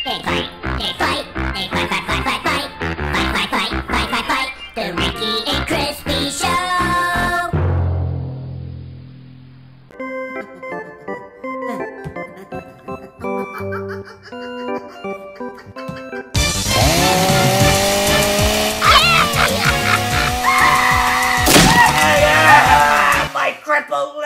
They fight, they fight, they fight, fight, fight, fight, fight. Fight, fight, fight, fight, fight, fight. The Ricky and Crispy Show! My crippled